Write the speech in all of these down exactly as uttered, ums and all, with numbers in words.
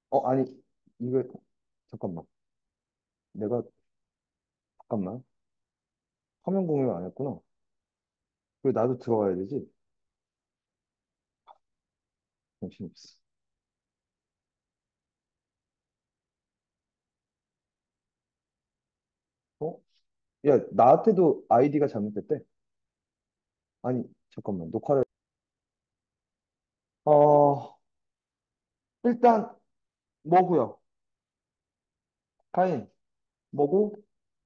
어, 아니, 이거, 잠깐만. 내가, 잠깐만. 화면 공유 안 했구나. 그리고 나도 들어가야 되지? 정신없어. 어? 야, 나한테도 아이디가 잘못됐대. 아니, 잠깐만. 녹화를. 어, 일단, 뭐고요? 가인, 뭐고?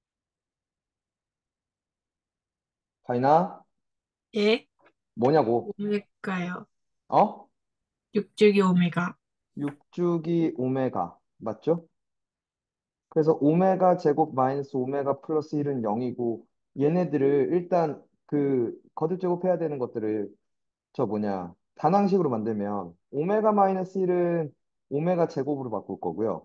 가인아, 예? 뭐냐고? 오메가요. 어? 육주기 오메가. 육주기 오메가. 맞죠? 그래서 오메가 제곱 마이너스 오메가 플러스 일은 영이고, 얘네들을 일단 그 거듭 제곱해야 되는 것들을 저 뭐냐, 단항식으로 만들면, 오메가 마이너스 일은 오메가 제곱으로 바꿀 거고요.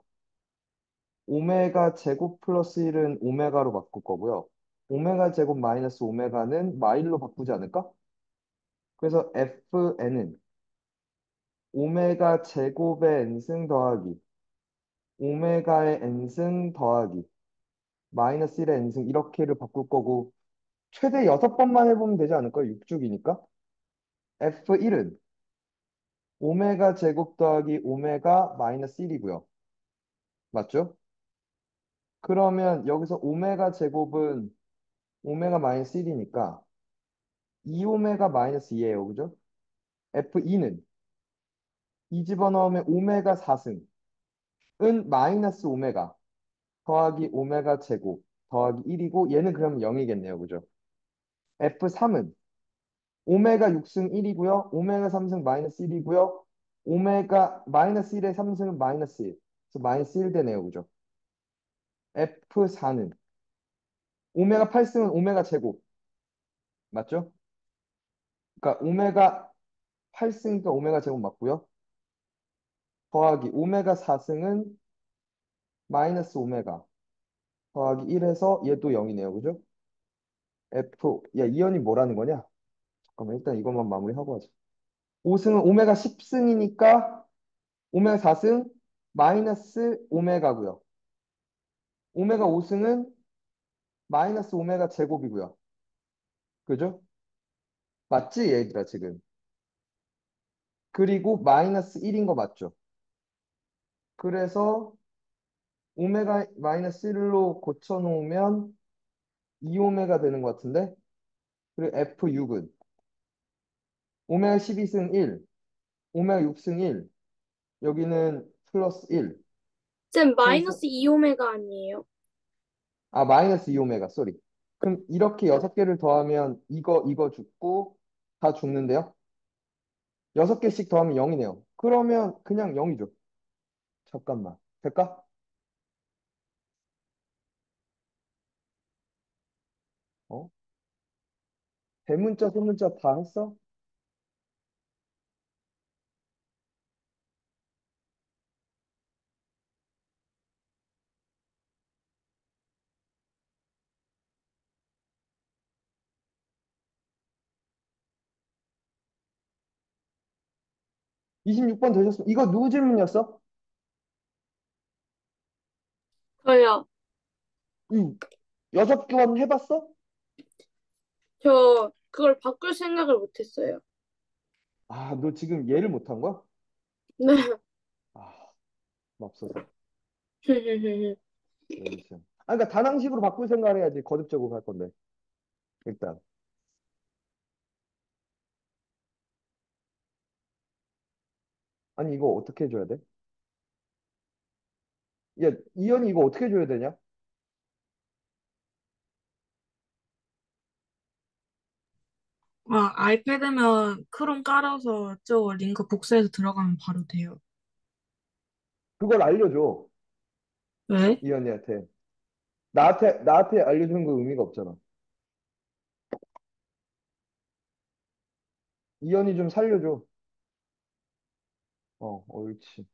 오메가 제곱 플러스 일은 오메가로 바꿀 거고요. 오메가 제곱 마이너스 오메가는 마일로 바꾸지 않을까? 그래서 fn은 오메가 제곱의 n승 더하기 오메가의 n승 더하기 마이너스 일의 n승 이렇게를 바꿀 거고, 최대 여섯 번만 해보면 되지 않을까요? 육주기니까. 에프 일은 오메가 제곱 더하기 오메가 마이너스 일이고요. 맞죠? 그러면 여기서 오메가 제곱은 오메가 마이너스 일이니까 이 오메가 마이너스 이예요. 그죠? 에프 이는 이 집어넣으면 오메가 사 승은 마이너스 오메가 더하기 오메가 제곱 더하기 일이고, 얘는 그러면 영이겠네요. 그죠? 에프 삼은 오메가 육 승 일이고요. 오메가 삼 승 마이너스 일이고요. 오메가 마이너스 일의 삼 승은 마이너스 일. 그래서 마이너스 일 되네요. 그죠? 에프 사는 오메가 팔 승은 오메가 제곱. 맞죠? 그러니까 오메가 팔 승이니까 오메가 제곱 맞고요. 더하기 오메가 사 승은 마이너스 오메가 더하기 일에서 얘도 영이네요. 그죠? F, 야, 이현이 뭐라는 거냐? 잠깐만, 일단 이것만 마무리하고 하자. 오 승은 오메가 십 승이니까 오메가 사 승 마이너스 오메가고요. 오메가 오 승은 마이너스 오메가 제곱이고요. 그죠? 맞지, 얘들아, 지금? 그리고 마이너스 일인 거 맞죠? 그래서 오메가 마이너스 일로 고쳐놓으면 이 오메가 되는 것 같은데? 그리고 에프 육은 오메가 십이 승 일, 오메가 육 승 일, 여기는 플러스 일. 쌤, 해서, 마이너스 이 오메가 아니에요? 아, 마이너스 이 오메가, 쏘리. 그럼 이렇게 여섯 개를 더하면 이거, 이거 죽고 다 죽는데요? 여섯 개씩 더하면 영이네요. 그러면 그냥 영이죠. 잠깐만. 될까? 어? 대문자, 소문자 다 했어? 이십육 번 되셨어? 이거 누구 질문이었어? 저요. 응. 여섯 번 해봤어? 저 그걸 바꿀 생각을 못했어요. 아, 너 지금 얘를 못한 거야? 네. 아, 맙소사. 열심. 아, 그러니까 단항식으로 바꿀 생각을 해야지. 거듭적으로 할 건데. 일단. 아니, 이거 어떻게 해줘야 돼? 야, 이현이 이거 어떻게 해줘야 되냐? 아, 아이패드면 크롬 깔아서 저 링크 복사해서 들어가면 바로 돼요. 그걸 알려줘. 왜? 이현이한테. 나한테, 나한테 알려주는 거 의미가 없잖아. 이현이 좀 살려줘. 어, 옳지.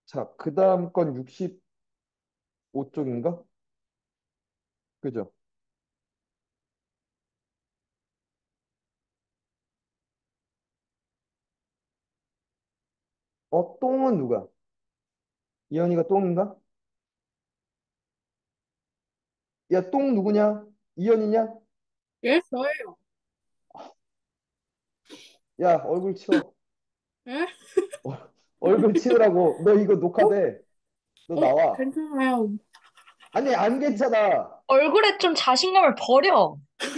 자, 그 다음 건 육십오 쪽인가? 그죠? 어, 똥은 누가? 이현이가 똥인가? 야, 똥 누구냐? 이현이냐? 예, 저예요. 야, 얼굴 치워. 예? 어, 얼굴 치우라고. 너 이거 어? 녹화돼. 너 어, 나와. 괜찮아요. 아니, 안 괜찮아. 얼굴에 좀 자신감을 버려.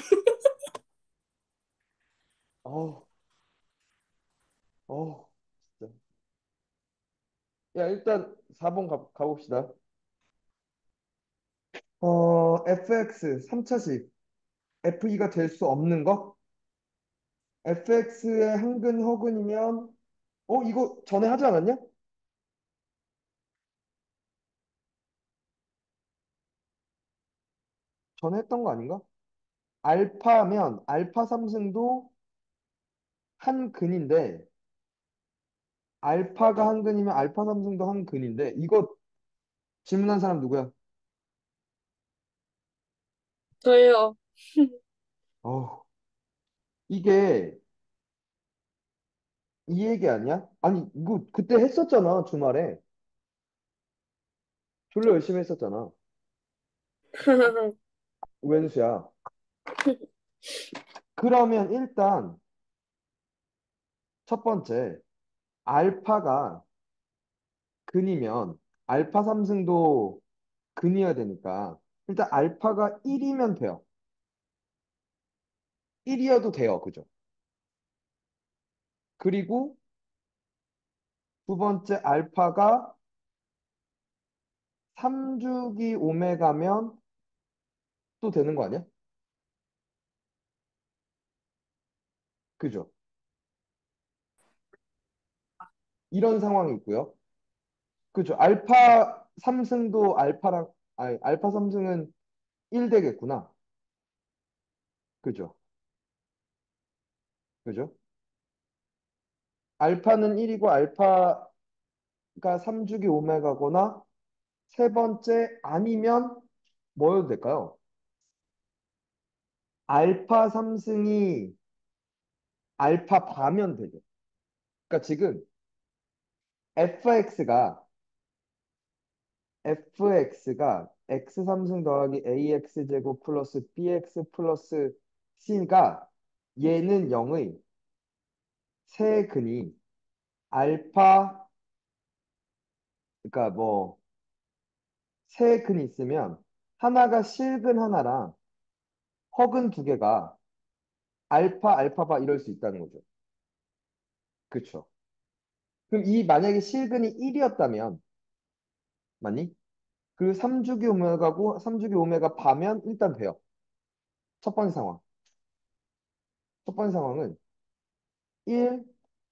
어우, 어우, 진짜. 야, 일단 사 번 가, 가봅시다. 어, 에프엑스 삼 차식. 에프이가 될 수 없는 거? 에프엑스의 한근 허근이면, 어, 이거 전에 하지 않았냐? 전에 했던 거 아닌가? 알파면, 알파 삼승도 한 근인데, 알파가 한 근이면 알파 삼승도 한 근인데, 이거 질문한 사람 누구야? 저예요. 어우, 이게 이 얘기 아니야? 아니, 이거 그때 했었잖아, 주말에. 졸라 열심히 했었잖아. 웬수야. 그러면 일단 첫 번째, 알파가 근이면 알파 삼승도 근이어야 되니까 일단 알파가 일이면 돼요. 일이어도 돼요. 그죠? 그리고 두 번째 알파가 삼 주기 오메가면 또 되는 거 아니야? 그죠? 이런 상황이 있고요. 그죠? 알파 삼승도 알파랑 아니 알파 삼승은 일 되겠구나. 그죠? 그죠? 알파는 일이고 알파가 삼 주기 오메가거나 세 번째 아니면 뭐여도 될까요? 알파 삼승이 알파 바면 되죠. 그러니까 지금 fx가 fx가 x 삼승 더하기 ax 제곱 플러스 bx 플러스 c가 얘는 영의 세근이 알파 그러니까 뭐 세근이 있으면 하나가 실근 하나랑 허근 두 개가 알파 알파바 이럴 수 있다는 거죠. 그쵸? 그럼 이 만약에 실근이 일이었다면 맞니? 그 삼 주기 오메가고 삼 주기 오메가 바면 일단 돼요. 첫 번째 상황. 첫 번째 상황은 일,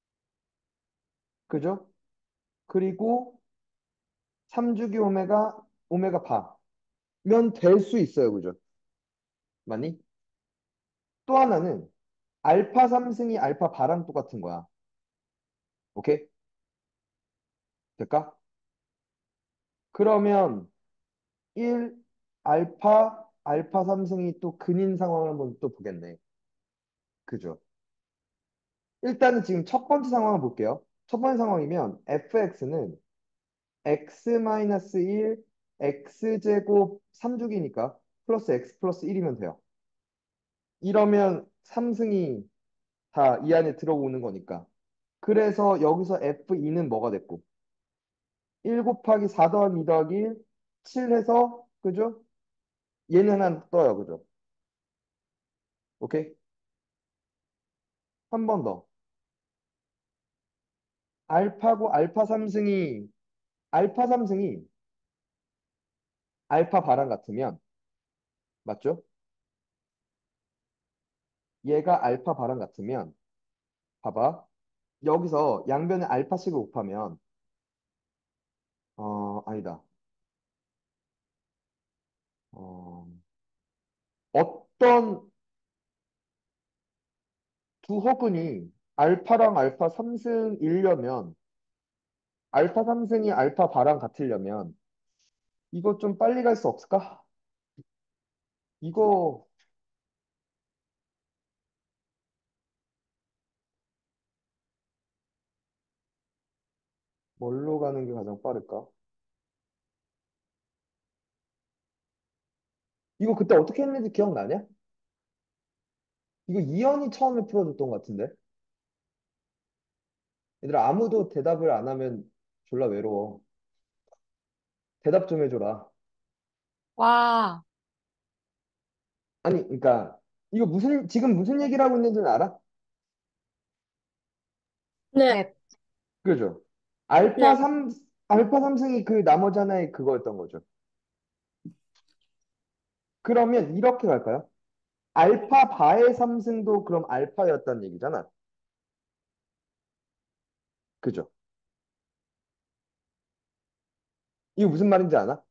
그죠? 그리고 삼 주기 오메가, 오메가 바면 될 수 있어요. 그죠? 맞니? 또 하나는 알파 삼승이 알파 바랑 똑같은 거야. 오케이? 될까? 그러면 일, 알파, 알파 삼승이 또 근인 상황을 한번 또 보겠네. 그죠? 일단은 지금 첫 번째 상황을 볼게요. 첫 번째 상황이면 fx는 x-일, x제곱 삼 주기니까 플러스 x 플러스 일이면 돼요. 이러면 삼승이 다 이 안에 들어오는 거니까. 그래서 여기서 에프이는 뭐가 됐고? 일 곱하기 사 더하기 이 더하기 일, 칠 해서, 그죠? 얘는 하나 떠요, 그죠? 오케이? 한 번 더. 알파고 알파 삼승이, 알파 삼승이 알파 바랑 같으면, 맞죠? 얘가 알파 바랑 같으면, 봐봐. 여기서 양변에 알파씩을 곱하면, 어, 아니다. 어, 어떤 두 허근이 알파랑 알파 삼승이려면 알파 삼 승이 알파 바랑 같으려면 이거 좀 빨리 갈 수 없을까? 이거 뭘로 가는 게 가장 빠를까? 이거 그때 어떻게 했는지 기억나냐? 이거 이현이 처음에 풀어줬던 것 같은데. 얘들아, 아무도 대답을 안 하면 졸라 외로워. 대답 좀 해줘라. 와, 아니, 그러니까 이거 무슨 지금 무슨 얘기를 하고 있는지는 알아? 네, 네, 그죠? 알파 네, 삼 알파 삼승이 그 나머지 하나의 그거였던 거죠. 그러면 이렇게 갈까요? 알파 바의 삼승도 그럼 알파였다는 얘기잖아. 그죠? 이거 무슨 말인지 아나?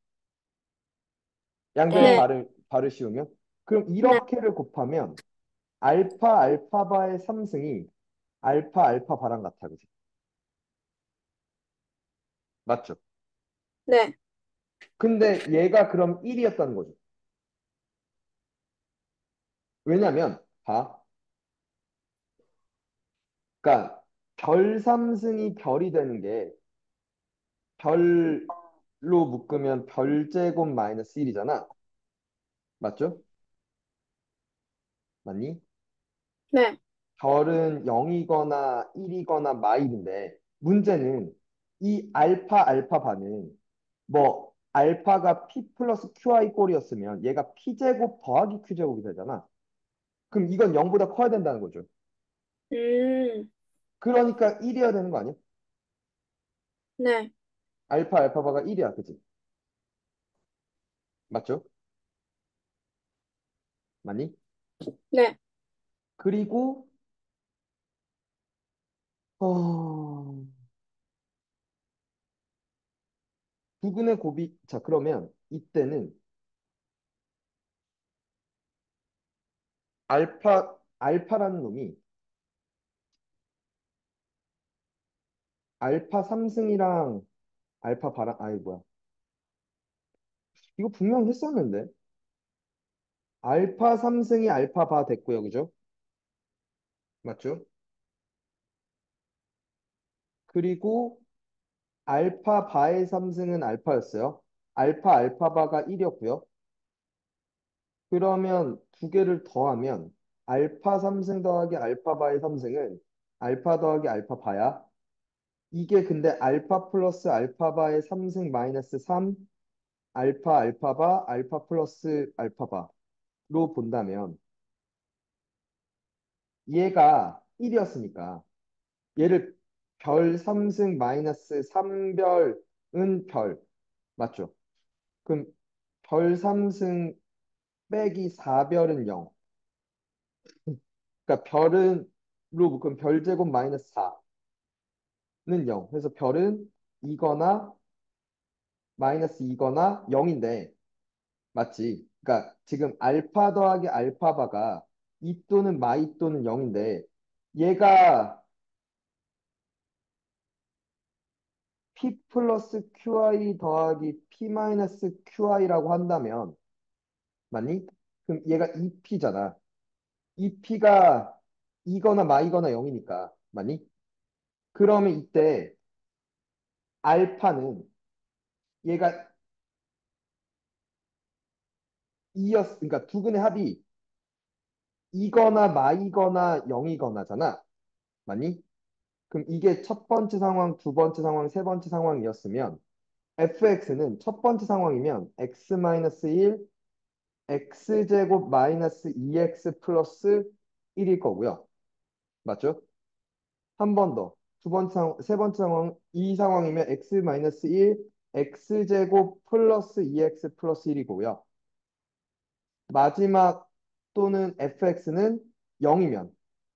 양변에 네, 네, 발을 발을 씌우면 그럼 네, 이렇게를 곱하면 알파 알파바의 삼승이 알파 알파 바랑 같아. 그지? 맞죠? 네, 근데 얘가 그럼 일이었다는 거죠. 왜냐면 봐. 그러니까 별 삼승이 별이 되는 게 별로 묶으면 별제곱 마이너스 일이잖아. 맞죠? 맞니? 네. 별은 영이거나 일이거나 마일인데 문제는 이 알파 알파 바는 뭐 알파가 p 플러스 qi 꼴이었으면 얘가 p제곱 더하기 q제곱이 되잖아. 그럼 이건 영보다 커야 된다는 거죠. 음, 그러니까 일이어야 되는 거 아니야? 네, 알파 알파바가 일이야. 그치? 맞죠? 맞니? 네. 그리고 어... 부근의 곱이 자 그러면 이때는 알파 알파라는 놈이 알파 삼승이랑 알파 바랑 아이 뭐야 이거 분명 했었는데 알파 삼승이 알파 바 됐고요 그죠? 맞죠? 그리고 알파 바의 삼승은 알파였어요. 알파 알파 바가 일이었고요. 그러면 두 개를 더하면 알파 삼승 더하기 알파 바의 삼승은 알파 더하기 알파 바야. 이게 근데 알파 플러스 알파 바의 삼승 마이너스 삼 알파 알파바 알파 플러스 알파바로 본다면 얘가 일이었으니까 얘를 별 삼승 마이너스 삼 별은 별 맞죠? 그럼 별 삼승 빼기 사 별은 영. 그러니까 별은 로 묶으면 별 제곱 마이너스 사는 영. 그래서 별은 이거나 마이너스 이거나 영인데 맞지? 그러니까 지금 알파 더하기 알파바가 이 또는 마이 또는 영인데 얘가 p 플러스 qi 더하기 p 마이너스 qi라고 한다면 맞니? 그럼 얘가 이 피잖아. 이 피가 이거나 마이거나 영이니까 맞니? 그러면 이때 알파는 얘가 이였 그러니까 두근의 합이 이거나 마이거나 영이거나잖아. 맞니? 그럼 이게 첫 번째 상황, 두 번째 상황, 세 번째 상황이었으면 fx는 첫 번째 상황이면 x-일, x제곱 마이너스 이 엑스 플러스 일일 거고요. 맞죠? 한 번 더. 두 번째 상황, 세 번째 상황, 이 상황이면 x-일, x제곱 플러스 이 엑스 플러스 일이고요. 마지막 또는 fx는 영이면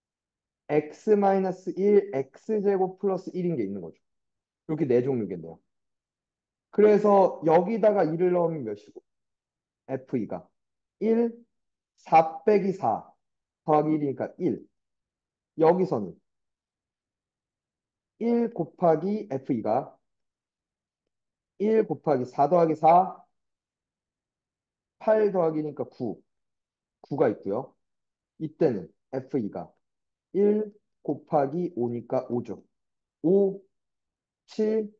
x-일, x제곱 플러스 일인 게 있는 거죠. 이렇게 네 종류겠네요. 그래서 여기다가 일을 넣으면 몇이고? 에프이가 일, 사 빼기 사 더하기 일이니까 일. 여기서는 일 곱하기 에프이가 일 곱하기 사 더하기 사, 팔 더하기니까 구, 구가 있고요. 이때는 에프이가 일 곱하기 오니까 오죠. 오, 칠,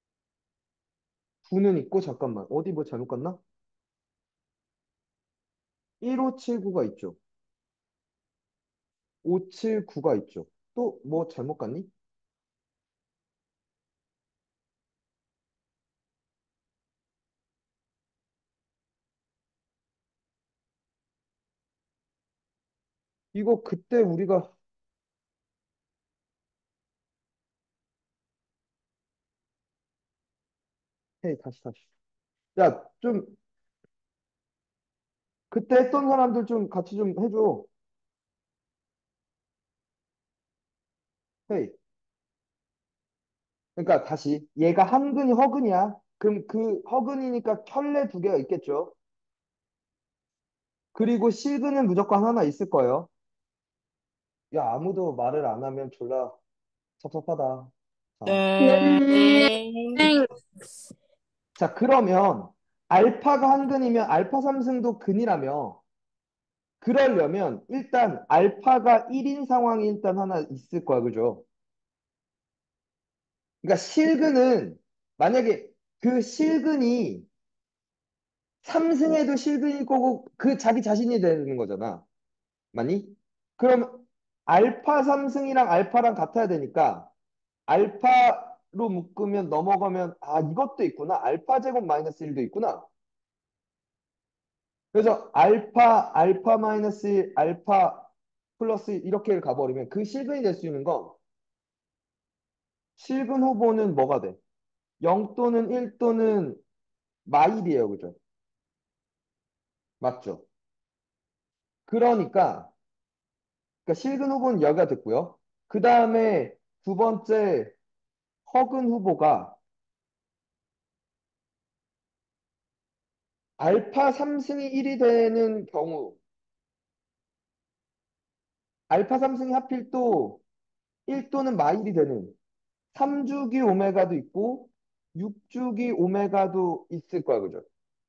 구는 있고 잠깐만. 어디 뭐 잘못 갔나? 일오칠구가 있죠. 오칠구가 있죠. 또 뭐 잘못 갔니? 이거 그때 우리가 해 다시 다시. 야, 좀 그때 했던 사람들 좀 같이 좀 해줘. 헤이. 그러니까 다시 얘가 한근이 허근이야. 그럼 그 허근이니까 켤레 두 개가 있겠죠. 그리고 실근은 무조건 하나 있을 거예요. 야, 아무도 말을 안 하면 졸라 섭섭하다. 자, 네. 네. 자 그러면 알파가 한근이면 알파 삼승도 근이라며. 그러려면 일단 알파가 일인 상황이 일단 하나 있을 거야, 그죠? 그러니까 실근은 만약에 그 실근이 삼승에도 실근일 거고 그 자기 자신이 되는 거잖아. 맞니? 그럼 알파 삼승이랑 알파랑 같아야 되니까 알파로 묶으면 넘어가면 아 이것도 있구나. 알파 제곱 마이너스 일도 있구나. 그래서 알파 알파 마이너스 일 알파 플러스 일 이렇게 가버리면 그 실근이 될 수 있는 건 실근 후보는 뭐가 돼? 영 또는 일 또는 마일이에요. 그죠? 맞죠? 그러니까, 그러니까 실근 후보는 여기가 됐고요. 그 다음에 두 번째 허근 후보가 알파 삼승이 일이 되는 경우, 알파 삼승이 하필 또 일 또는 마일이 되는 삼 주기 오메가도 있고 육 주기 오메가도 있을 거야. 그죠?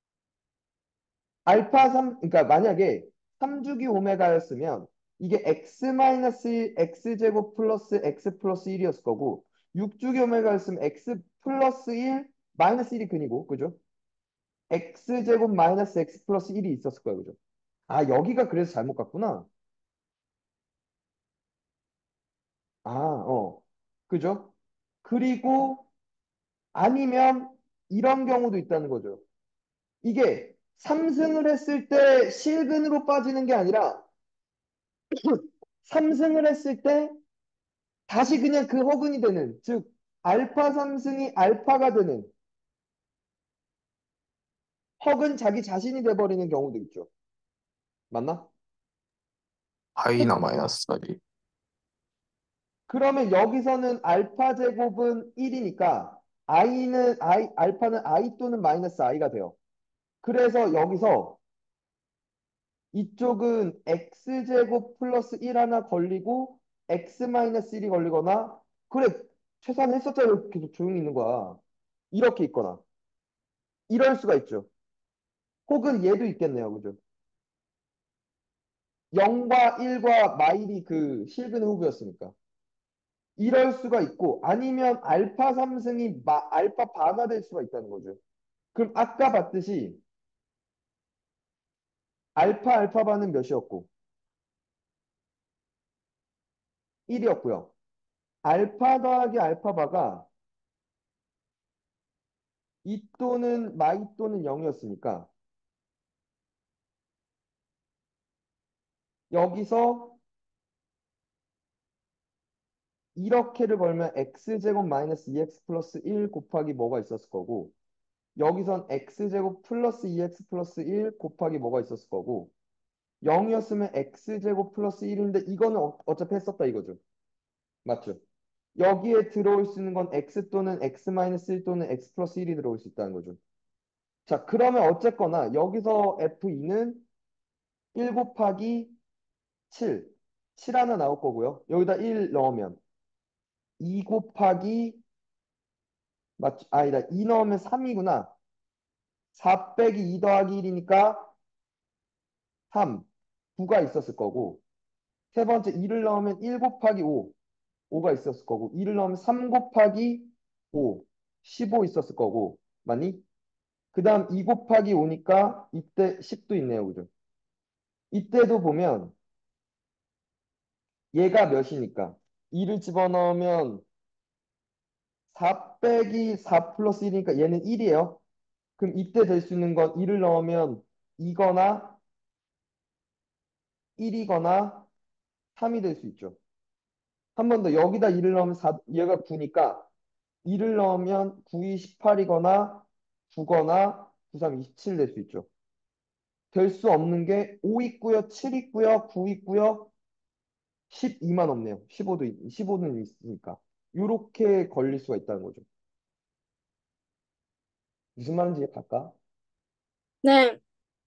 알파 삼, 그러니까 만약에 삼 주기 오메가였으면 이게 x 마이너스 일, x제곱 플러스 x 플러스 일이었을 거고 육 주기 오메가였으면 x 플러스 일, 마이너스 일이 근이고, 그죠? x제곱 마이너스 x 플러스 일이 있었을 거야, 그죠? 아, 여기가 그래서 잘못 갔구나. 아, 어. 그죠? 그리고 아니면 이런 경우도 있다는 거죠. 이게 삼승을 했을 때 실근으로 빠지는 게 아니라 삼승을 했을 때 다시 그냥 그 허근이 되는, 즉, 알파 삼승이 알파가 되는, 허근 자기 자신이 돼버리는 경우도 있죠. 맞나? i나 마이너스 이. 그러면 여기서는 알파 제곱은 일이니까, i는, i, 알파는 i 또는 마이너스 i가 돼요. 그래서 여기서 이쪽은 x제곱 플러스 일 하나 걸리고, x 마이너스 일이 걸리거나, 그래, 최소한 했었잖아. 계속 조용히 있는 거야. 이렇게 있거나, 이럴 수가 있죠. 혹은 얘도 있겠네요. 그죠? 영과 일과 마일이 그 실근 후보였으니까. 이럴 수가 있고, 아니면 알파 삼승이 마, 알파 바가 될 수가 있다는 거죠. 그럼 아까 봤듯이 알파 알파 바는 몇이었고? 일이었고요. 알파 더하기 알파 바가 이 또는 마이 또는 영이었으니까 여기서 이렇게를 걸면 x제곱 마이너스 이 엑스 플러스 일 곱하기 뭐가 있었을 거고 여기선 x제곱 플러스 이 엑스 플러스 일 곱하기 뭐가 있었을 거고 영이었으면 x제곱 플러스 일인데 이거는 어, 어차피 했었다 이거죠. 맞죠? 여기에 들어올 수 있는 건 x 또는 x 마이너스 일 또는 x 플러스 일이 들어올 수 있다는 거죠. 자, 그러면 어쨌거나 여기서 에프이는 일 곱하기 칠, 칠 하나 나올 거고요. 여기다 일 넣으면 이 곱하기 맞, 아니다. 이 넣으면 삼이구나. 사 빼기 이 더하기 일이니까 삼, 구가 있었을 거고. 세 번째 이를 넣으면 일 곱하기 오, 오가 있었을 거고. 이를 넣으면 삼 곱하기 오, 십오 있었을 거고. 맞니? 그 다음 이 곱하기 오니까 이때 십도 있네요. 그죠? 이때도 보면 얘가 몇이니까 이를 집어넣으면 사 빼기 사 플러스 일이니까 얘는 일이에요. 그럼 이때 될 수 있는 건 일을 넣으면 이거나 일이거나 삼이 될 수 있죠. 한 번 더 여기다 일을 넣으면 사, 얘가 구니까 일을 넣으면 구, 이, 십팔이거나 구거나 구, 삼, 이십칠 될 수 있죠. 될 수 없는 게 오 있고요, 칠 있고요, 구 있고요, 십이만 없네요. 십오도, 십오는 있으니까. 이렇게 걸릴 수가 있다는 거죠. 무슨 말인지 이해갈까? 네,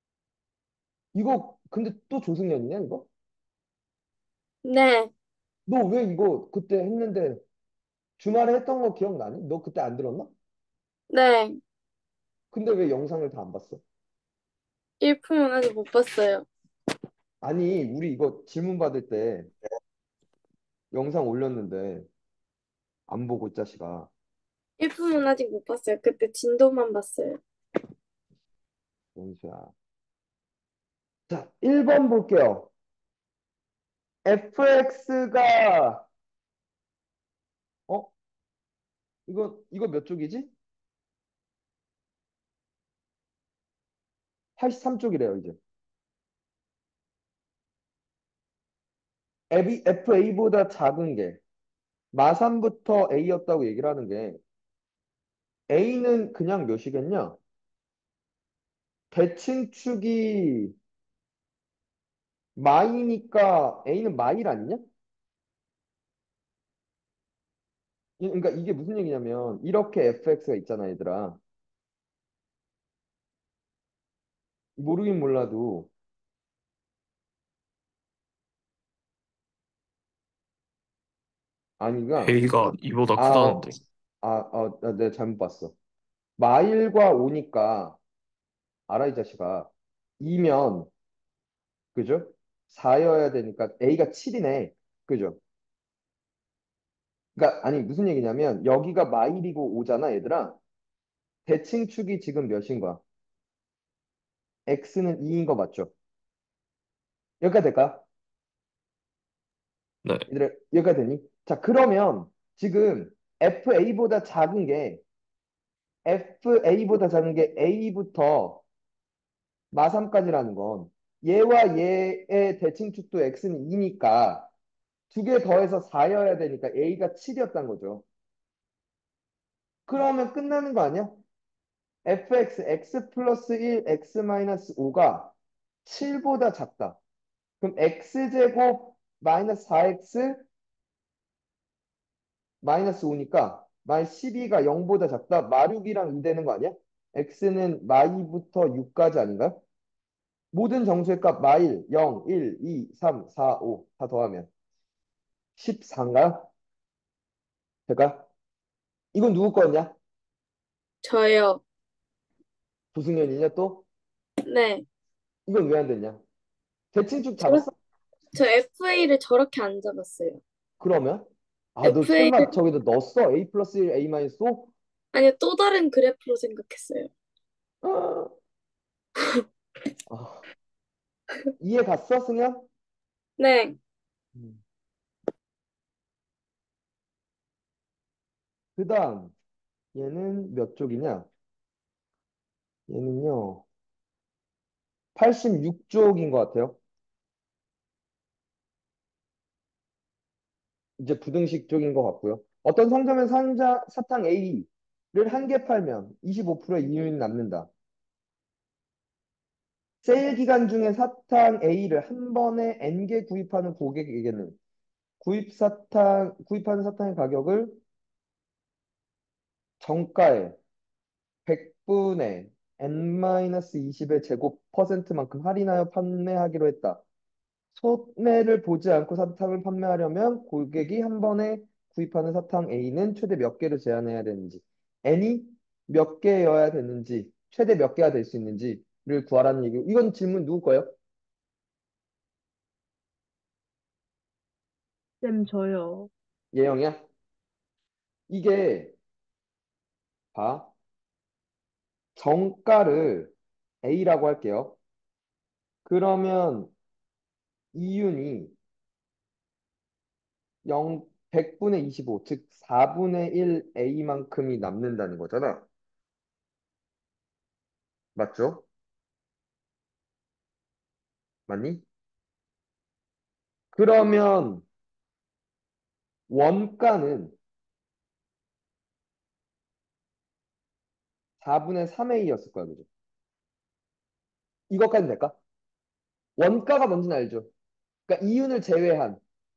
이거 근데 또 조승연이냐 이거? 네, 너 왜 이거 그때 했는데 주말에 했던 거 기억나니? 너 그때 안 들었나? 네. 근데 왜 영상을 다 안 봤어? 일 품은 아직 못 봤어요. 아니 우리 이거 질문 받을 때 영상 올렸는데 안 보고 이 자식아. 일 품은 아직 못 봤어요. 그때 진도만 봤어요. 원수야. 자, 일 번 볼게요. 에프엑스가 어? 이거 이거 몇 쪽이지? 팔십삼 쪽이래요, 이제. 에프에이보다 작은 게 마삼부터 A였다고 얘기를 하는 게 A는 그냥 몇이겠냐? 대칭축이 마이니까 A는 마일 아니냐? 이- 그러니까 이게 무슨 얘기냐면 이렇게 에프엑스가 있잖아, 얘들아. 모르긴 몰라도 아니가 A가 이보다 아, 크다는데. 어, 아, 어, 나- 내가 잘못 봤어. 마일과 오니까 알아 이 자식아. 이면 그죠? 사여야 되니까 A가 칠이네. 그죠? 그러니까 아니 무슨 얘기냐면 여기가 마일이고 오잖아, 얘들아. 대칭축이 지금 몇인 거야? X는 이인 거 맞죠? 여기까지 될까? 네. 얘들아, 여기까지 되니? 자, 그러면 지금 에프에이보다 작은 게 에프에이보다 작은 게 A부터 마삼까지라는 건 얘와 얘의 대칭축도 X는 이니까 두 개 더해서 사여야 되니까 A가 칠이었단 거죠. 그러면 끝나는 거 아니야? fx, x 플러스 일, x 마이너스 오가 칠보다 작다. 그럼 x제곱 마이너스 사 엑스 마이너스 오니까 마이 십이가 영보다 작다. 마육이랑 이 되는 거 아니야? x는 마이부터 육까지 아닌가요? 모든 정수의 값 마일, 영, 일, 이, 삼, 사, 오 다 더하면 십사인가요? 될까요? 이건 누구 거냐? 저요. 조승연이냐 또? 네. 이건 왜 안 됐냐? 대칭축 저, 잡았어? 저 에프에이를 저렇게 안 잡았어요. 그러면? 아, 너 설마 에프에이를, 저기다 넣었어? A 플러스 일, A 마이너스 오? 아니요, 또 다른 그래프로 생각했어요. 아, 이해 갔어, 승현? 네. 음. 그 다음, 얘는 몇 쪽이냐? 얘는요, 팔십육 쪽인 것 같아요. 이제 부등식 쪽인 것 같고요. 어떤 상점의 상자, 사탕 A를 한 개 팔면 이십오 퍼센트의 이윤이 남는다. 세일 기간 중에 사탕 A를 한 번에 N 개 구입하는 고객에게는 구입 사탕, 구입하는 사탕의 가격을 정가의 백분의 엔-이십의 제곱 퍼센트만큼 할인하여 판매하기로 했다. 소매를 보지 않고 사탕을 판매하려면 고객이 한 번에 구입하는 사탕 A는 최대 몇 개를 제한해야 되는지. n이 몇 개여야 되는지, 최대 몇 개가 될 수 있는지를 구하라는 얘기고, 이건 질문 누구 거예요? 쌤, 저요. 예영이야? 이게, 봐. 정가를 A라고 할게요. 그러면 이윤이 영, 백분의 이십오, 즉 사분의 일 A만큼이 남는다는 거잖아. 맞죠? 맞니? 그러면 원가는 사분의 삼 A였을 거야, 그죠? 이것까지 될까? 원가가 뭔지는 알죠? 그러니까 이윤을 제외한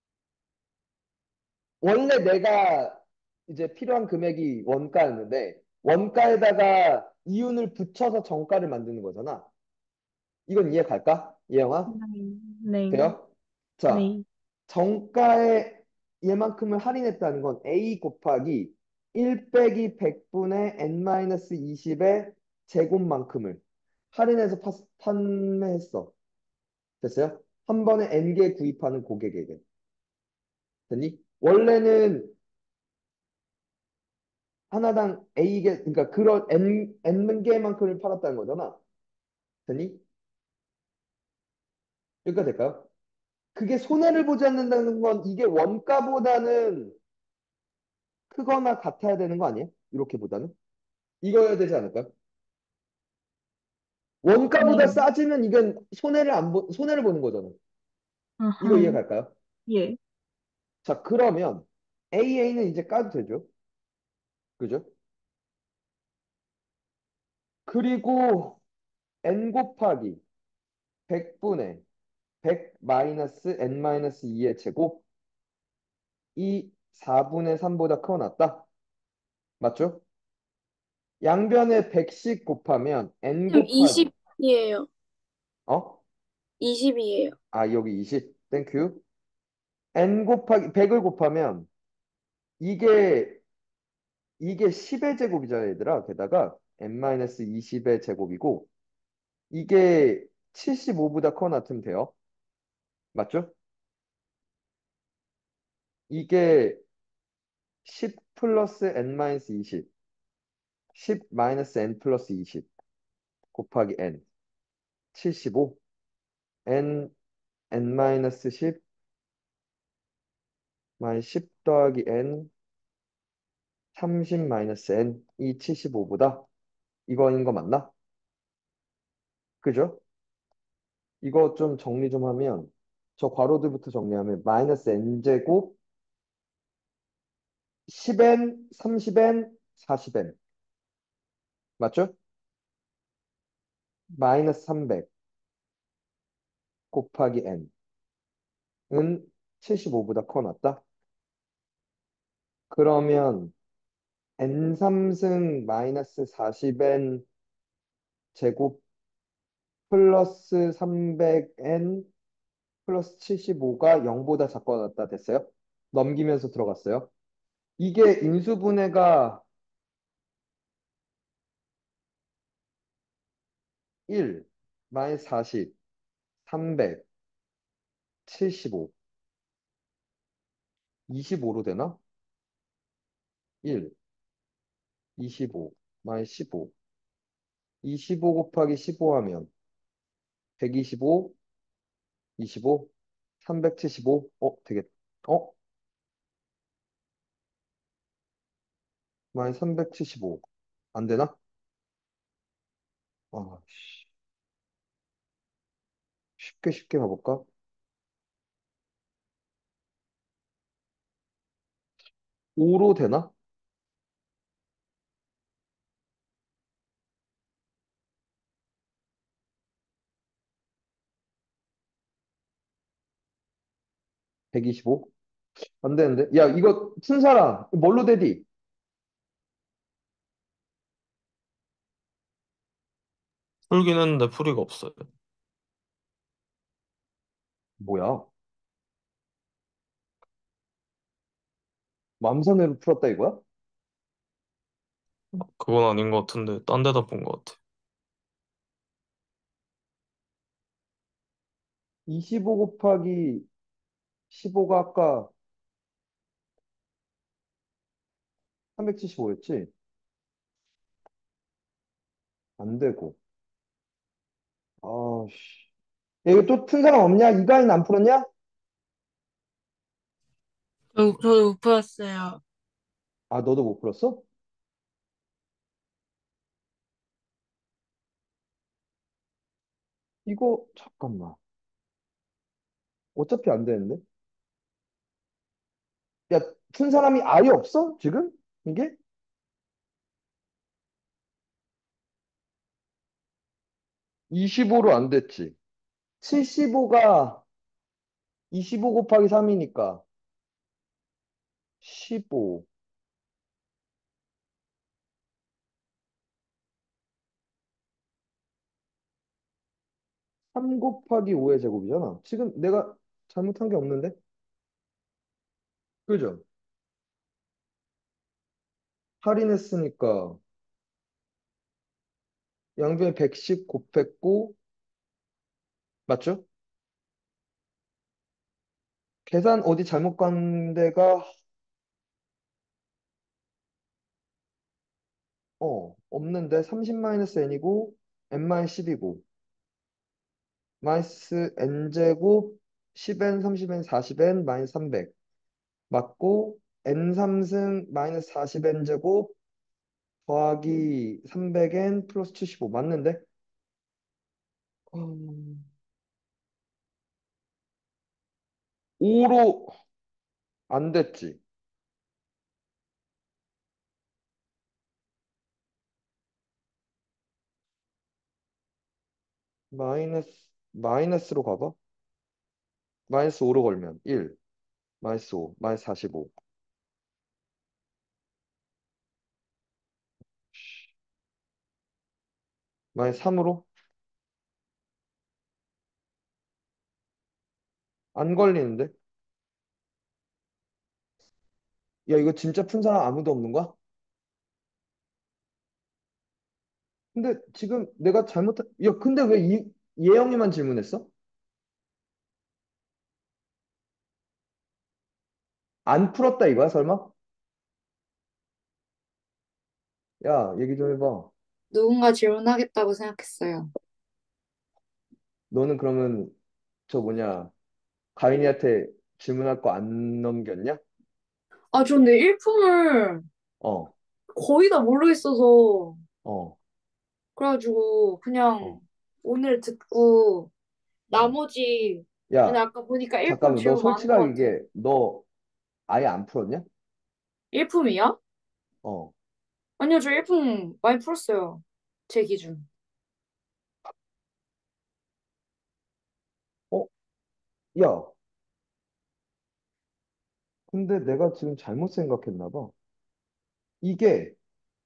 원래 내가 이제 필요한 금액이 원가였는데 원가에다가 이윤을 붙여서 정가를 만드는 거잖아. 이건 이해 갈까? 예영아? 네, 네, 돼요? 자, 네. 정가에 얘만큼을 할인했다는 건 A 곱하기 일 빼기 백분의 N-이십의 제곱만큼을 할인해서 파, 판매했어. 됐어요? 한 번에 N개 구입하는 고객에게. 됐니? 원래는 하나당 A개, 그러니까 그런 N, N개만큼을 팔았다는 거잖아. 됐니? 여기까지 될까요? 그게 손해를 보지 않는다는 건 이게 원가보다는 크거나 같아야 되는 거 아니에요? 이렇게보다는? 이거여야 되지 않을까요? 원가보다 네. 싸지면 이건 손해를 안 보, 손해를 보는 거잖아. 이거 이해 아하, 갈까요? 예. 자, 그러면 에이에이는 이제 까도 되죠. 그죠? 그리고 n 곱하기 백분의 백 마이너스 n 마이너스 이의 제곱 이 사분의 삼보다 크거 낫다. 맞죠? 양변에 백씩 곱하면 n 쌤 곱하기 이십이에요. 어? 이십이에요. 아, 여기 이십. 땡큐. n 곱하기 백을 곱하면 이게 이게 십의 제곱이잖아, 얘들아. 게다가 n-이십의 제곱이고 이게 칠십오보다 커 낫으면 돼요. 맞죠? 이게 십 플러스 n-이십, 십 마이너스 n 플러스 이십 곱하기 n, 칠십오, n, n-십, 마이너스 십 더하기 n, 삼십 마이너스 n, 이 칠십오보다 이거인 거 맞나? 그죠? 이거 좀 정리 좀 하면 저 괄호들부터 정리하면 마이너스 n제곱 십 엔, 삼십 엔, 사십 엔 맞죠? 마이너스 삼백 곱하기 n은 칠십오보다 커 낫다. 그러면 엔 삼승 마이너스 사십 엔 제곱 플러스 삼백 엔 플러스 칠십오가 영보다 작거나 같다 됐어요? 넘기면서 들어갔어요. 이게 인수분해가 일, 마이너스 사십, 삼백, 칠십오, 이십오로 되나? 일, 이십오, 마이너스 십오, 이십오 곱하기 십오 하면 백이십오, 이십오, 삼백칠십오, 어, 되겠, 어? 마이너스 삼백칠십오. 안 되나? 아, 씨. 쉽게 쉽게 가볼까? 오로 되나? 백이십오? 안 되는데? 야, 이거 순사랑 뭘로 되디? 풀긴 했는데 풀이가 없어요. 뭐야? 맘산으로 풀었다 이거야? 그건 아닌 것 같은데 딴 데다 본 것 같아. 이십오 곱하기 십오가 아까 삼백칠십오였지? 안 되고. 아, 씨. 야, 이거 또 튼 사람 없냐? 이가인 안 풀었냐? 저, 저도 못 풀었어요. 아, 너도 못 풀었어? 이거, 잠깐만. 어차피 안 되는데? 야, 튼 사람이 아예 없어? 지금? 이게? 이십오로 안 됐지. 칠십오가 이십오 곱하기 삼이니까 십오. 삼 곱하기 오의 제곱이잖아. 지금 내가 잘못한 게 없는데? 그죠? 할인했으니까 양변에 백십 곱했고, 맞죠? 계산 어디 잘못 간 데가, 어, 없는데 삼십 마이너스 n이고, n 마이너스 십이고, 마이너스 n제곱 십 n, 삼십 n, 사십 n, 마이너스 삼백. 맞고, n 삼승 마이너스 사십 n 제곱 더하기 삼백 n 플러스 칠십오. 맞는데? 음, 오로 안 됐지. 마이너스, 마이너스로 가봐. 마이너스 오로 걸면 일, 마이너스 오, 마이너스 사십오. 마이너스 삼으로 안 걸리는데? 야, 이거 진짜 푼 사람 아무도 없는 거야? 근데 지금 내가 잘못한, 야, 근데 왜 이, 예영이만 질문했어? 안 풀었다 이거야, 설마? 야, 얘기 좀 해봐. 누군가 질문하겠다고 생각했어요. 너는 그러면 저 뭐냐, 가인이한테 질문할 거 안 넘겼냐? 아, 저 근데 일품을 어, 거의 다 모르겠어서. 어, 그래가지고 어, 그냥 오늘 듣고 어. 나머지, 근데 야, 아까 보니까 일품 잠깐만, 너 질문 많은 것 솔직하게 같아. 이게, 너 아예 안 풀었냐? 일품이야? 어, 아니요, 저 일품 많이 풀었어요. 제 기준. 어, 야, 근데 내가 지금 잘못 생각했나 봐. 이게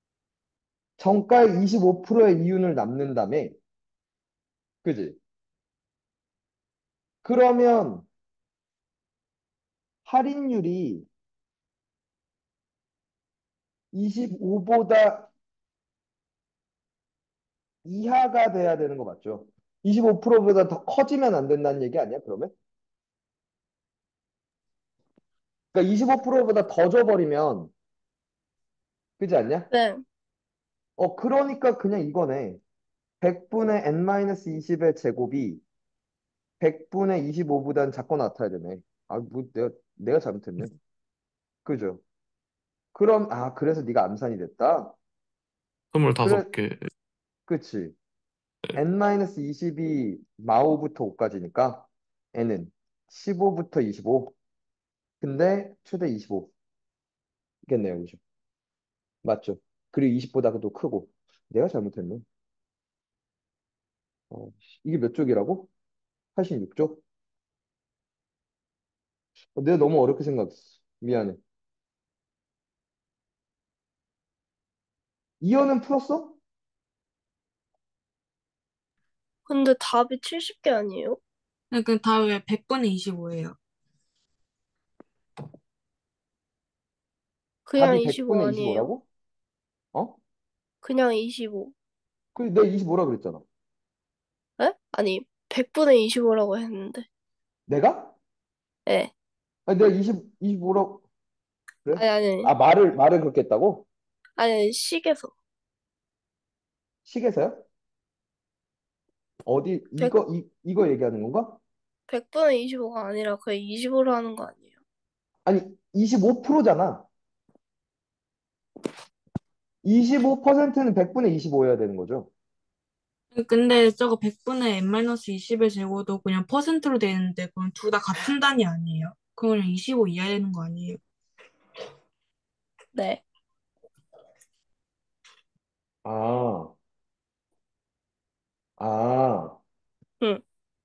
정가의 이십오 퍼센트의 이윤을 남는다며? 그지? 그러면 할인율이 이십오보다 이하가 돼야 되는 거 맞죠? 이십오 퍼센트보다 더 커지면 안 된다는 얘기 아니야, 그러면? 그러니까 이십오 퍼센트보다 더 줘버리면, 그지 않냐? 네. 어, 그러니까 그냥 이거네. 백분의 n-이십의 제곱이 백분의 이십오보단 작고 나타야 되네. 아, 뭐, 내가, 내가 잘못했네. 그죠? 그럼, 아, 그래서 네가 암산이 됐다? 그래, 스물다섯 개. 그치. n-이십이 마오부터 오까지니까 n은 십오부터 이십오. 근데 최대 이십오겠네요. 그죠? 맞죠? 그리고 이십보다 더 크고. 내가 잘못했네. 어, 이게 몇 쪽이라고? 팔십육 쪽? 어, 내가 너무 어렵게 생각했어. 미안해. 이어는 풀었어? 근데 답이 칠십 개 아니에요? 그러니까 다음에 백 분의 이십오예요. 그냥 답이 이십오 백분의 아니에요? 이십오라고? 어? 그냥 이십오. 그 내가 이십오라 그랬잖아. 에? 아니, 백분의 이십오라고 했는데. 내가? 예. 아니 내가 이십, 이십오라고 그래? 아니, 아니, 아 말을 말을 그렇게 했다고? 아니, 식에서. 식에서요? 어디 백, 이거 이 이거 얘기하는 건가? 백분의 이십오가 아니라 그냥 이십오로 하는 거 아니에요? 아니 이십오 퍼센트잖아. 이십오 퍼센트는 백분의 이십오여야 되는 거죠. 근데 저거 백분의 엔 이십의 제곱도 그냥 퍼센트로 돼 있는데 그럼 둘 다 같은 단위 아니에요? 그럼 그냥 이십오 이하야 되는 거 아니에요? 네. 아, 아, 응.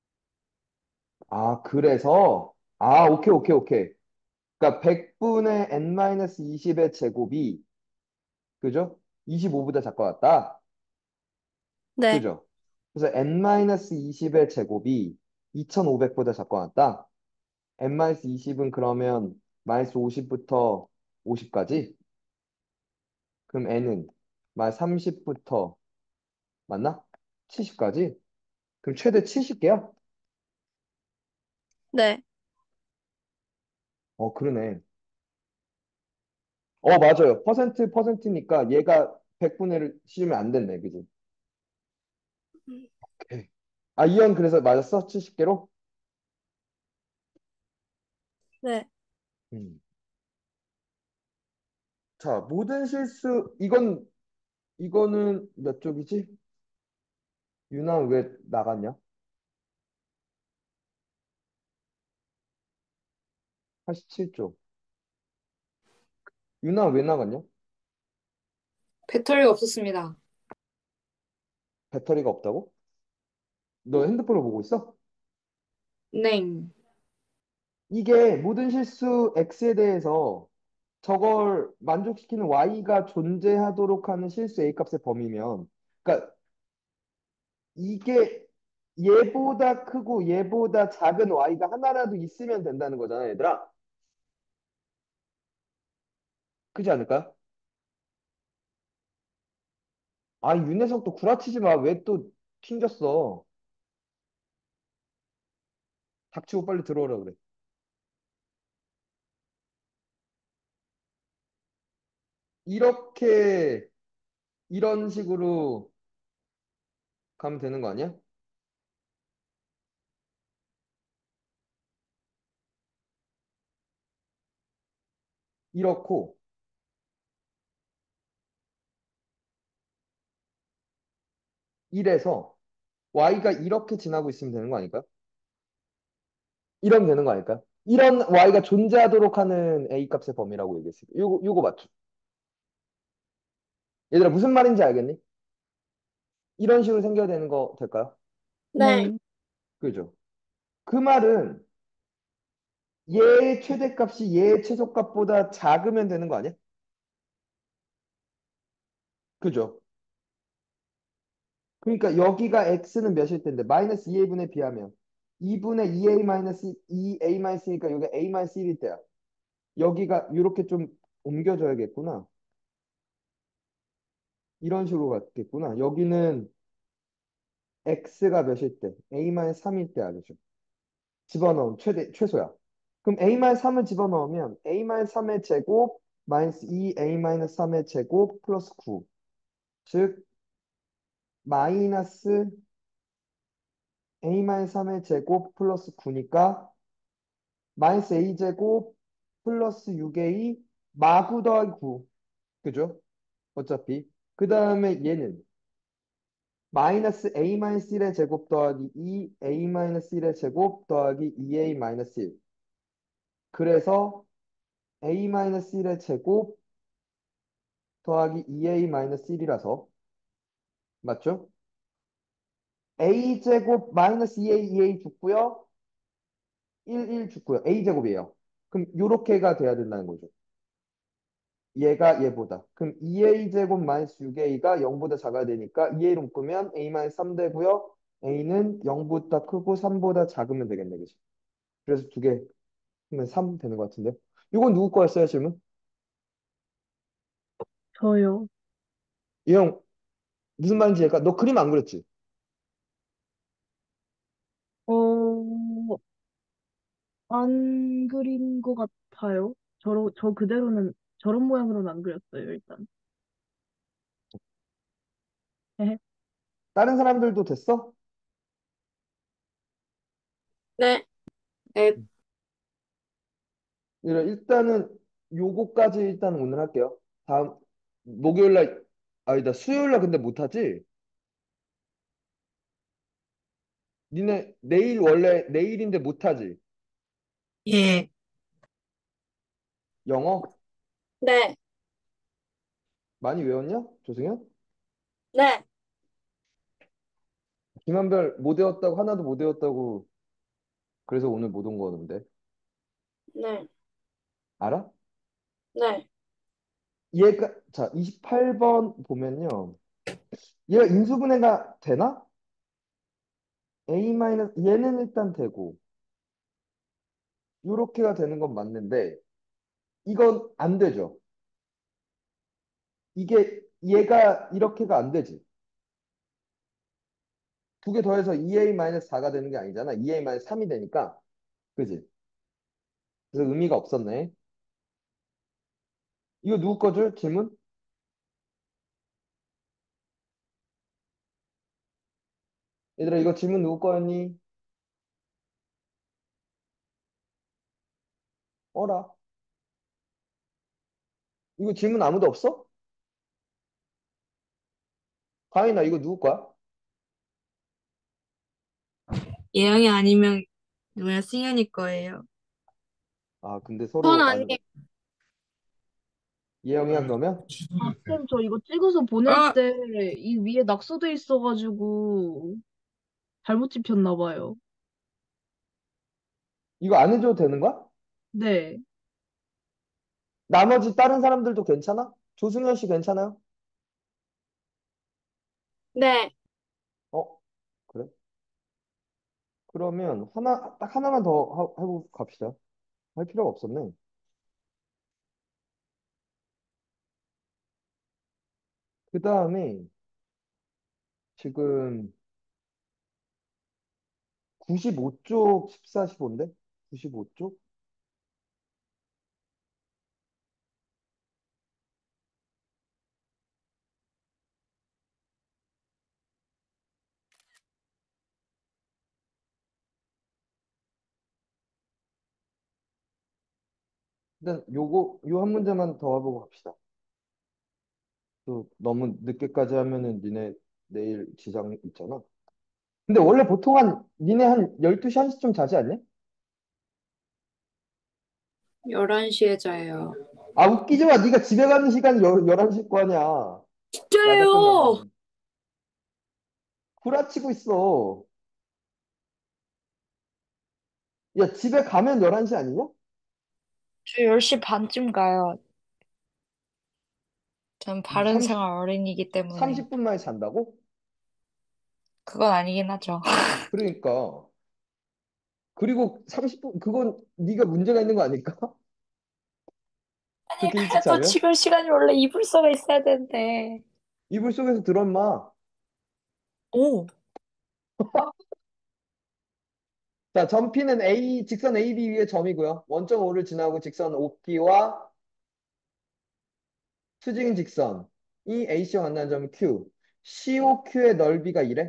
아, 그래서, 아, 오케이, 오케이, 오케이. 그러니까 백분의 엔 이십의 제곱이, 그죠? 이십오보다 작고 같다. 네. 그죠? 그래서 엔 이십의 제곱이 이천오백보다 작고 같다. 엔 이십은 그러면 마이너스 오십부터 오십까지? 그럼 n은 마이너스 삼십부터, 맞나? 칠십까지? 그럼 최대 칠십 개야? 네. 어, 그러네. 어, 맞아요. 퍼센트 퍼센트니까 얘가 백분의를 씌우면 안 됐네. 그지? 오케이. 아, 이현 그래서 맞았어? 칠십 개로? 네. 음. 자, 모든 실수, 이건, 이거는 몇 쪽이지? 유나 왜 나갔냐? 팔십칠 쪽. 유나 왜 나갔냐? 배터리가 없었습니다. 배터리가 없다고? 너 핸드폰을 보고 있어? 네. 이게 모든 실수 X에 대해서 저걸 만족시키는 Y가 존재하도록 하는 실수 A 값의 범위면, 그러니까 이게 얘보다 크고 얘보다 작은 y가 하나라도 있으면 된다는 거잖아, 얘들아. 그지 않을까? 아, 윤혜석 또 구라치지 마. 왜 또 튕겼어? 닥치고 빨리 들어오라 그래. 이렇게 이런 식으로 가면 되는 거 아니야? 이렇고 이래서 y가 이렇게 지나고 있으면 되는 거 아닐까? 이러면 되는 거 아닐까? 이런 y가 존재하도록 하는 a 값의 범위라고 얘기했어. 요거 요거 맞죠? 얘들아 무슨 말인지 알겠니? 이런 식으로 생겨야 되는 거 될까요? 네. 네. 그죠? 그 말은 얘의 최대값이 얘의 최소값보다 작으면 되는 거 아니야? 그죠? 그러니까 여기가 x는 몇일 텐데 마이너스 이 에이분에 비하면 이분의 이 에이 마이너스 이 에이 마이너스 일이니까 여기가 a 마이너스 일일 때야. 여기가 이렇게 좀 옮겨줘야겠구나. 이런 식으로 갔겠구나. 여기는 x가 몇일 때? a 마이너스 삼일 때 알죠? 집어넣으면 최대 최소야. 그럼 a 마이너스 삼을 집어넣으면 a 마이너스 삼의 제곱 마이너스 이 에이 마이너스 삼의 제곱 플러스 구. 즉 마이너스 a 삼의 제곱 플러스 구니까 마이너스 a제곱 플러스 육 에이 마구 더하기 구. 그죠? 어차피. 그 다음에 얘는 마이너스 a 일의 제곱 더하기 이 에이 일의 제곱 더하기 이 에이 일. 그래서 a 일의 제곱 더하기 이 에이 일이라서 맞죠? a제곱 마이너스 이 에이 이 에이 죽고요. 일, 일 죽고요. a제곱이에요. 그럼 요렇게가 돼야 된다는 거죠. 얘가 얘보다. 그럼 이 에이 제곱 마이너스 육 에이가 영보다 작아야 되니까 이 에이로 묶으면 a 마이너스 삼 되고요. a는 영보다 크고 삼보다 작으면 되겠네. 그치? 그래서 두 개 하면 삼 되는 것 같은데요. 이건 누구 거였어요, 질문? 저요. 이 형 무슨 말인지 알까? 너 그림 안 그렸지? 어, 안 그린 것 같아요. 저러, 저 그대로는, 저런 모양으로는 안 그렸어요, 일단. 헤헤. 다른 사람들도 됐어? 네. 네, 이래, 일단은 요거까지 일단 오늘 할게요. 다음 목요일 날 아니다 수요일 날 근데 못 하지? 니네 내일 원래 내일인데 못 하지? 예. 영어 네, 많이 외웠냐? 조승현? 네, 김한별 못 외웠다고 하나도 못 외웠다고 그래서 오늘 못 온 거는데 네, 알아? 네, 얘가 자 이십팔 번 보면요. 얘가 인수분해가 되나? A 마이너스 얘는 일단 되고 요렇게가 되는 건 맞는데 이건 안 되죠. 이게 얘가 이렇게가 안 되지. 두 개 더해서 이 에이 마이너스 사가 되는 게 아니잖아. 이 에이 마이너스 삼이 되니까. 그지? 그래서 의미가 없었네. 이거 누구 거죠? 질문? 얘들아, 이거 질문 누구 거였니? 어라. 이거 질문 아무도 없어? 가인아, 이거 누구 거야? 예영이 아니면 누구야 승현이 거예요. 아, 근데 전 서로 아는 거. 아니에요. 예영이야, 그러면? 아, 쌤, 저 이거 찍어서 보낼 어, 때 이 위에 낙서돼 있어가지고 잘못 집혔나 봐요. 이거 안 해줘도 되는 거야? 네. 나머지 다른 사람들도 괜찮아? 조승현 씨 괜찮아요? 네, 어, 그래? 그러면 하나, 딱 하나만 더 하, 해보고 갑시다. 할 필요가 없었네. 그 다음에 지금 구십오 쪽 십사, 십오인데? 구십오 쪽? 일단 요거, 요 한 문제만 더 해보고 갑시다. 또 너무 늦게까지 하면은 니네 내일 지장 있잖아. 근데 원래 보통 한, 니네 한 열두 시, 한 시쯤 자지 않냐? 열한 시에 자요. 아, 웃기지 마. 네가 집에 가는 시간이 열, 열한 시일 거 아니야. 야자 진짜요? 끝나면. 구라치고 있어. 야, 집에 가면 열한 시 아니냐? 저 열 시 반쯤 가요. 전 바른 삼십, 생활 어린이기 때문에. 삼십 분 만에 잔다고? 그건 아니긴 하죠. 그러니까. 그리고 삼십 분, 그건 네가 문제가 있는 거 아닐까? 아니, 그렇게 일찍 그래도 자면? 지금 시간이 원래 이불소가 있어야 되는데. 이불 속에서 들어, 임마. 오, 자, 점피는 A, 직선 에이 비 위에 점이고요. 원 점 오를 지나고 직선 오 피와 수직인 직선이 에이씨와 만나는 점이 Q. 씨오큐의 넓이가 이래?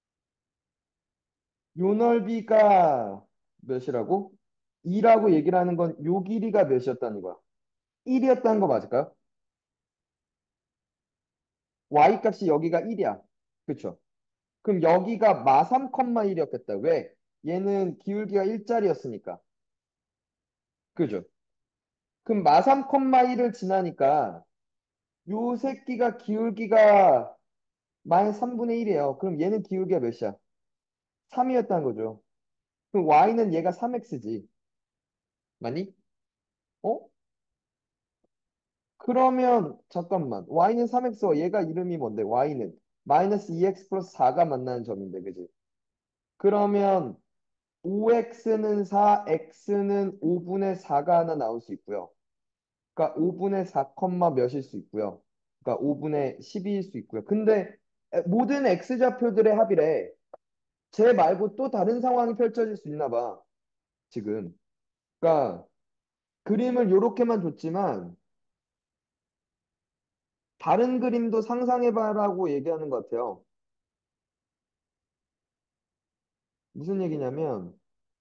요 넓이가 몇이라고? 이라고 얘기를 하는 건 요 길이가 몇이었다는 거야? 일이었다는 거 맞을까요? Y 값이 여기가 일이야. 그쵸? 그럼 여기가 마 삼, 일이었겠다. 왜? 얘는 기울기가 일짜리였으니까. 그죠? 그럼 마 삼, 일을 지나니까 요 새끼가 기울기가 마이너스 삼분의 일이에요. 그럼 얘는 기울기가 몇이야? 삼이었다는 거죠. 그럼 y는 얘가 삼 엑스지. 맞니? 어? 그러면 잠깐만. y는 삼 엑스와 얘가 이름이 뭔데? y는 마이너스 이 엑스 플러스 사가 만나는 점인데, 그지? 그러면 오 엑스는 사, x는 오분의 사가 하나 나올 수 있고요. 그러니까 오분의 사, 몇일 수 있고요. 그러니까 오분의 십이일 수 있고요. 근데 에, 모든 X좌표들의 합이래. 쟤 말고 또 다른 상황이 펼쳐질 수 있나 봐, 지금. 그러니까 그림을 요렇게만 줬지만 다른 그림도 상상해봐라고 얘기하는 것 같아요. 무슨 얘기냐면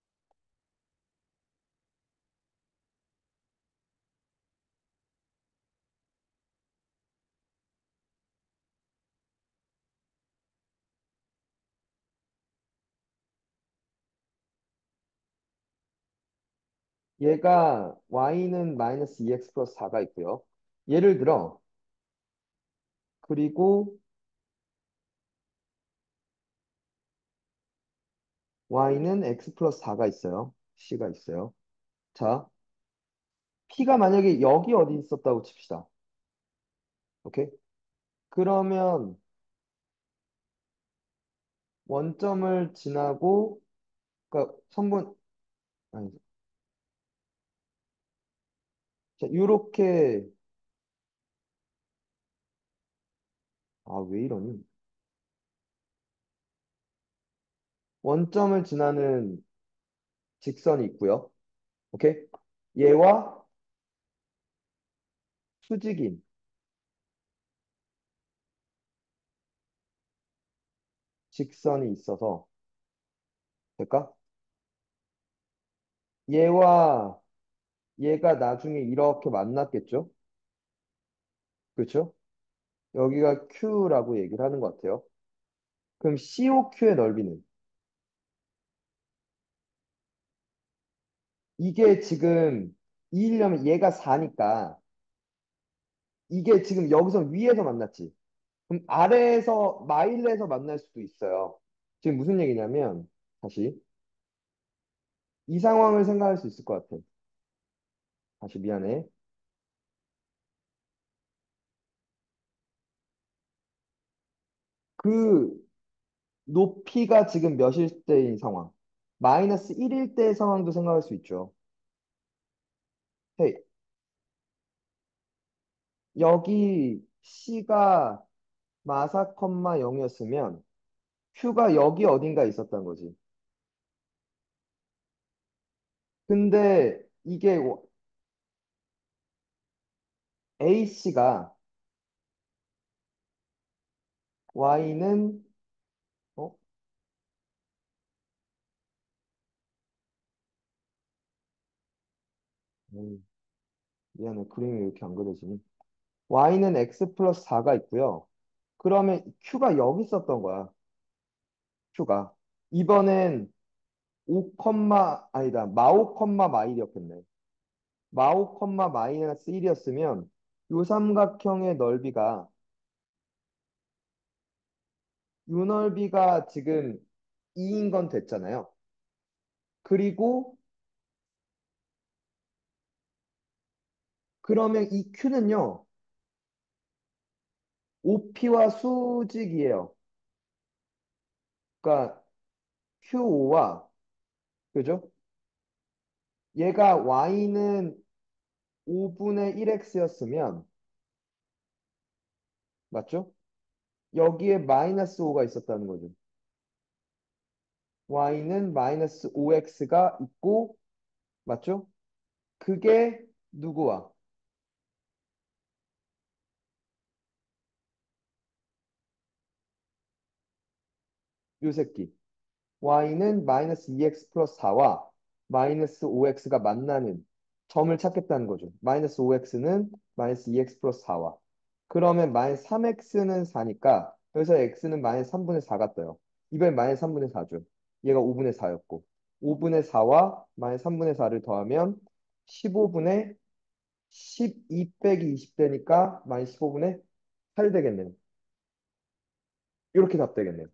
얘가 y는 마이너스 이 엑스 플러스 사가 있고요. 예를 들어 그리고 y는 x 플러스 사가 있어요. c가 있어요. 자, p가 만약에 여기 어디 있었다고 칩시다. 오케이? 그러면 원점을 지나고 그러니까 성분 아니 자, 요렇게 아, 왜 이러니? 원점을 지나는 직선이 있고요. 오케이? 얘와 수직인 직선이 있어서 될까? 얘와 얘가 나중에 이렇게 만났겠죠? 그렇죠? 여기가 Q라고 얘기를 하는 것 같아요. 그럼 씨오큐의 넓이는 이게 지금 이이려면 얘가 사니까 이게 지금 여기서 위에서 만났지. 그럼 아래에서 마일에서 만날 수도 있어요. 지금 무슨 얘기냐면 다시 이 상황을 생각할 수 있을 것 같아. 다시 미안해. 그 높이가 지금 몇일 때인 상황. 마이너스 일일 때의 상황도 생각할 수 있죠. 헤이, 여기 C가 마사 콤마 영이었으면 Q가 여기 어딘가 있었던 거지. 근데 이게 A씨가 Y는 어? 음, 미안해. 그림이 왜 이렇게 안 그려지니? Y는 X 플러스 사가 있고요. 그러면 Q가 여기 있었던 거야. Q가. 이번엔 오, 아니다. 마오 콤마 마일이었겠네. 마오 콤마 마이너스 일이었으면 요 삼각형의 넓이가 요 넓이가 지금 이인 건 됐잖아요. 그리고 그러면 이 Q는요. 오피와 수직이에요. 그러니까 큐오와 그죠? 얘가 y는 오분의 일 엑스였으면 맞죠? 여기에 마이너스 오가 있었다는 거죠. y는 마이너스 오 엑스가 있고 맞죠? 그게 누구와? 요 새끼. y는 마이너스 이 엑스 플러스 사와 마이너스 오 엑스가 만나는 점을 찾겠다는 거죠. 마이너스 오 엑스는 마이너스 이 엑스 플러스 사와. 그러면 마이너스 삼 엑스는 사니까 여기서 x는 마이너스 삼분의 사가 떠요. 이번엔 마이너스 삼분의 사죠. 얘가 오분의 사였고 오분의 사와 마이너스 삼분의 사를 더하면 십오분의 십이 빼기 이십 되니까 마이너스 십오분의 팔 되겠네요. 이렇게 답 되겠네요.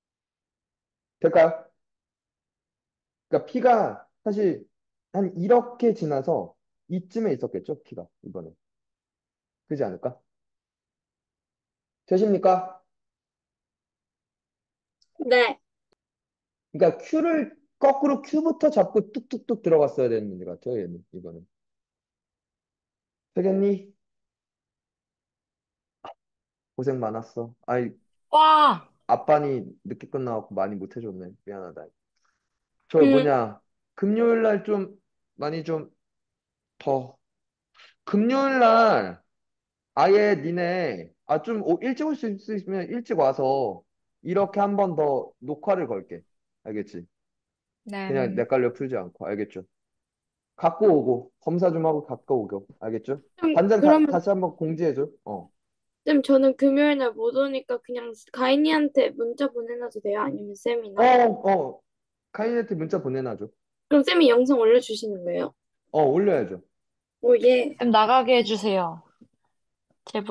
될까요? 그러니까 P가 사실 한 이렇게 지나서 이쯤에 있었겠죠, P가 이번에. 그지 않을까? 되십니까? 네. 그러니까 Q를 거꾸로 Q부터 잡고 뚝뚝뚝 들어갔어야 되는 문제 같아요, 얘는 이번에. 되겠니? 고생 많았어. 아이, 와, 아빠니 늦게 끝나갖고 많이 못 해줬네. 미안하다. 저 음, 뭐냐, 금요일 날 좀 많이 좀 더, 금요일 날 아예 니네, 아, 좀 오- 일찍 올 수 있으면 일찍 와서 이렇게 한 번 더 녹화를 걸게. 알겠지? 그냥 네. 내 깔려 풀지 않고. 알겠죠? 갖고 오고, 검사 좀 하고 갖고 오고. 알겠죠? 쌤, 반장 다, 그러면 다시 한번 공지해줘. 어. 쌤 저는 금요일 날 못 오니까 그냥 가인이한테 문자 보내놔도 돼요? 아니면 어, 쌤이나? 어. 카이네트 문자 보내놔줘. 그럼 쌤이 영상 올려주시는 거예요? 어, 올려야죠. 오, 예. 쌤 나가게 해주세요. 제발.